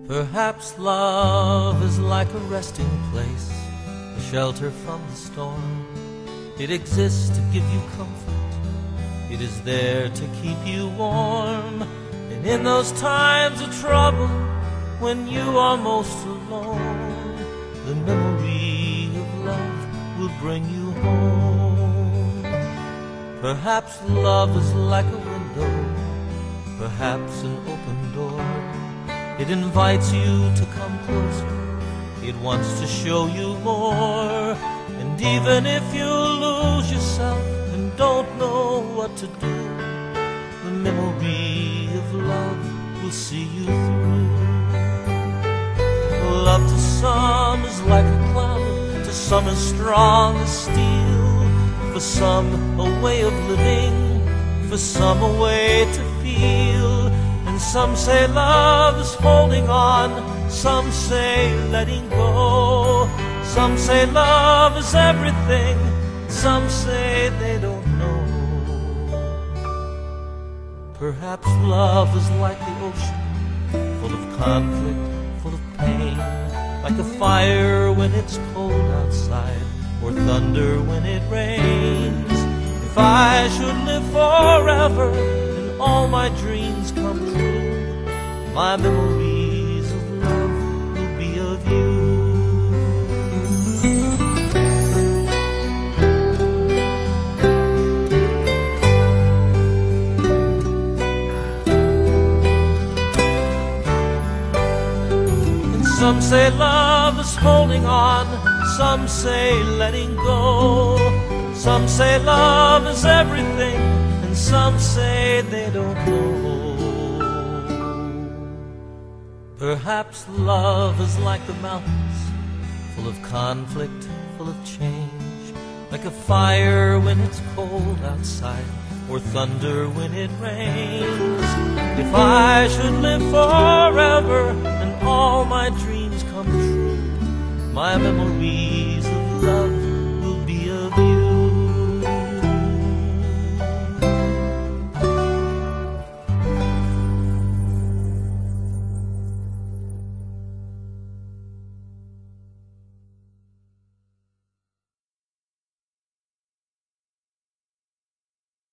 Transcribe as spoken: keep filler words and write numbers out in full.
Perhaps love is like a resting place, a shelter from the storm. It exists to give you comfort, it is there to keep you warm. And in those times of trouble, when you are most alone, the memory of love will bring you home. Perhaps love is like a window, perhaps an open door. It invites you to come closer, it wants to show you more. And even if you lose yourself and don't know what to do, the memory of love will see you through. Love to some is like a cloud, to some as strong as steel. For some a way of living, for some a way to feel. And some say love is holding on, some say letting go. Some say love is everything, some say they don't know. Perhaps love is like the ocean, full of conflict, full of pain. Like a fire when it's cold outside, or thunder when it rains. If I should live forever and all my dreams come true, my memories of love will be of you. And some say love is holding on, some say letting go. Some say love is everything, and some say they don't know. Perhaps love is like the mountains, full of conflict, full of change. Like a fire when it's cold outside, or thunder when it rains. If I should live forever and all my dreams come true, my memory